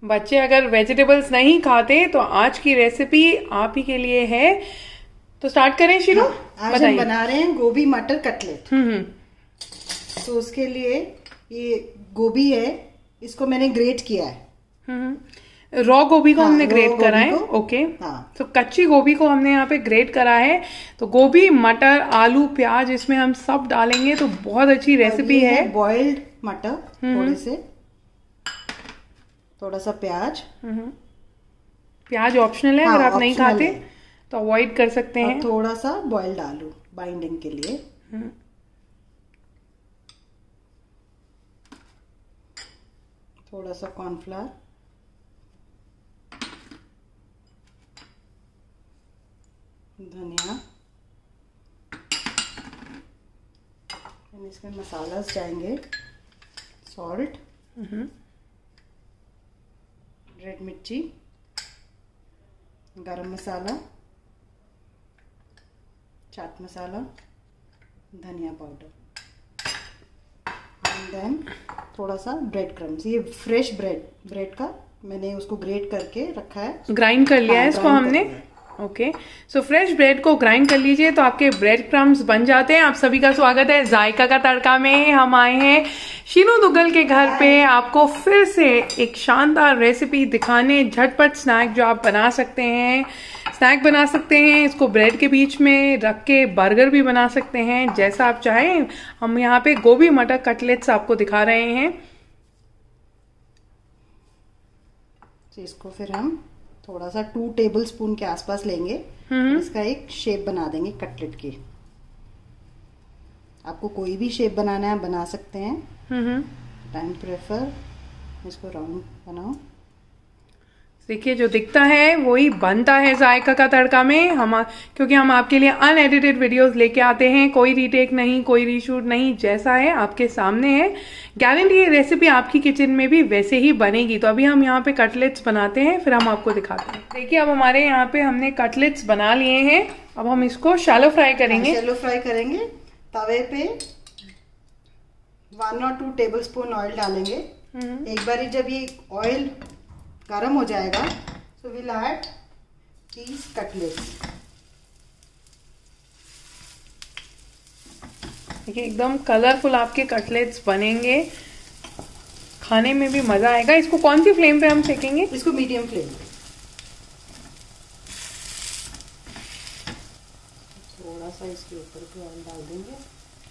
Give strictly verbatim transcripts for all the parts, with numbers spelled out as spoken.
बच्चे अगर वेजिटेबल्स नहीं खाते तो आज की रेसिपी आप ही के लिए है। तो स्टार्ट करें शीनू? हाँ, आज हम बना रहे हैं गोभी मटर कटलेट। हम्म तो उसके लिए ये गोभी है, इसको मैंने ग्रेट किया है। हम्म रॉ गोभी को हाँ, हमने ग्रेट करा है। ओके। हाँ। तो कच्ची गोभी को हमने यहाँ पे ग्रेट करा है। तो गोभी, मटर, आलू, प्याज इसमें हम सब डालेंगे तो बहुत अच्छी रेसिपी है, है। बॉइल्ड मटर, थोड़े से, थोड़ा सा प्याज। प्याज ऑप्शनल है। हाँ, अगर आप नहीं खाते तो अवॉइड कर सकते हैं। थोड़ा सा बॉइल्ड आलू बाइंडिंग के लिए। थोड़ा सा कॉर्नफ्लावर, धनिया, इसमें मसाला जाएंगे, सॉल्ट, रेड मिर्ची, गरम मसाला, चाट मसाला, धनिया पाउडर, एंड देन थोड़ा सा ब्रेड क्रम्स। ये फ्रेश ब्रेड ब्रेड का मैंने उसको ग्रेट करके रखा है, ग्राइंड कर लिया है इसको हमने। ओके, सो फ्रेश ब्रेड को ग्राइंड कर लीजिए तो आपके ब्रेड क्रम्स बन जाते हैं। आप सभी का स्वागत है जायका का तड़का में। हम आए हैं शीनू दुग्गल के घर पे आपको फिर से एक शानदार रेसिपी दिखाने, झटपट स्नैक जो आप बना सकते हैं। स्नैक बना सकते हैं, इसको ब्रेड के बीच में रख के बर्गर भी बना सकते हैं, जैसा आप चाहें। हम यहाँ पे गोभी मटर कटलेट्स आपको दिखा रहे हैं। तो इसको फिर हम थोड़ा सा टू टेबल स्पून के आसपास लेंगे, इसका एक शेप बना देंगे कटलेट की। आपको कोई भी शेप बनाना है बना सकते हैं। टाइम प्रेफर इसको राउंड बनाओ। देखिए जो दिखता है वही बनता है जायका का तड़का में। हम क्योंकि हम आपके लिए अनएडिटेड वीडियोस लेके आते हैं, कोई रीटेक नहीं, कोई रीशूट नहीं, जैसा है आपके सामने है। गारंटी ये रेसिपी आपकी किचन में भी वैसे ही बनेगी। तो अभी हम यहाँ पे कटलेट्स बनाते हैं, फिर हम आपको दिखाते हैं। देखिए अब हमारे यहाँ पे हमने कटलेट्स बना लिए हैं। अब हम इसको शैलो फ्राई करेंगे। शैलो फ्राई करेंगे। तवे पे वन और टू टेबल स्पून ऑयल डालेंगे। एक बार जब ये ऑयल गरम हो जाएगा तो विल ऐड these कटलेट्स। देखिए एकदम कलरफुल आपके कटलेट्स बनेंगे, खाने में भी मजा आएगा। इसको कौन सी फ्लेम पे हम सेकेंगे? इसको मीडियम फ्लेम पे। थोड़ा सा इसके ऊपर भी ऑयल डाल देंगे।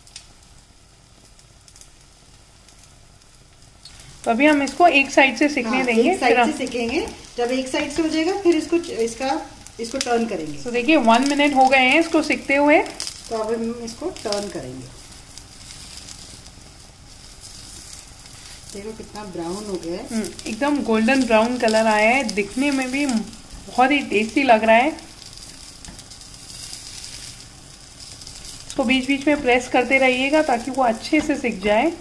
तो अभी हम इसको एक साइड से सिकने हाँ, देंगे। एक साइड से सिकेंगे। जब एक साइड से हो जाएगा फिर इसको इसका इसको टर्न करेंगे। तो देखिए वन मिनट हो गए हैं इसको सिकते हुए। तो अब हम इसको टर्न करेंगे। देखो कितना ब्राउन हो गया है, एकदम गोल्डन ब्राउन कलर आया है। दिखने में भी बहुत ही टेस्टी लग रहा है। इसको बीच बीच में प्रेस करते रहिएगा ताकि वो अच्छे से सिक जाए।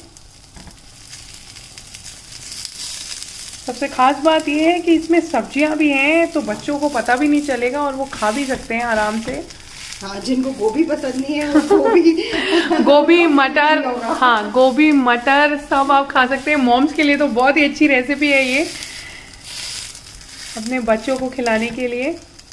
सबसे खास बात यह है कि इसमें सब्जियां भी हैं तो बच्चों को पता भी नहीं चलेगा और वो खा भी सकते हैं आराम से। हाँ, जिनको गोभी पसंद नहीं है वो गोभी गोभी मटर, हाँ गोभी मटर सब आप खा सकते हैं। मॉम्स के लिए तो बहुत ही अच्छी रेसिपी है ये, अपने बच्चों को खिलाने के लिए।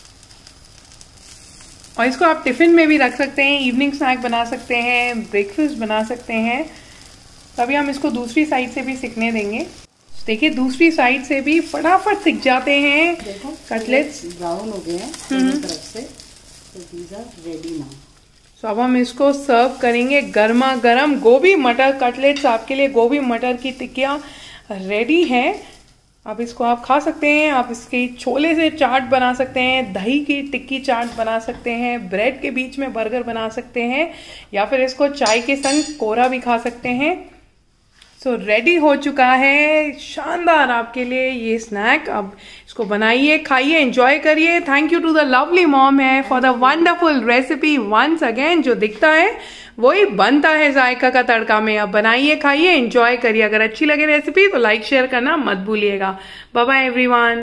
और इसको आप टिफिन में भी रख सकते हैं, इवनिंग स्नैक बना सकते हैं, ब्रेकफास्ट बना सकते हैं। तभी हम इसको दूसरी साइड से भी सिकने देंगे। देखिए दूसरी साइड से भी फटाफट सिक जाते हैं। देखो कटलेट्स ब्राउन हो गए हैं दोनों तरफ से। तो these are ready now. So अब हम इसको सर्व करेंगे गर्मा गर्म। गोभी मटर कटलेट्स आपके लिए, गोभी मटर की टिक्कियाँ रेडी है। अब इसको आप खा सकते हैं। आप इसकी छोले से चाट बना सकते हैं, दही की टिक्की चाट बना सकते हैं, ब्रेड के बीच में बर्गर बना सकते हैं, या फिर इसको चाय के संग कोरा भी खा सकते हैं। सो so, रेडी हो चुका है शानदार आपके लिए ये स्नैक। अब इसको बनाइए, खाइए, एंजॉय करिए। Thank you to the lovely mom है for the wonderful recipe. Once again जो दिखता है वही बनता है जायका का तड़का में। अब बनाइए, खाइए, एंजॉय करिए। अगर अच्छी लगे रेसिपी तो लाइक शेयर करना मत भूलिएगा। Bye bye everyone.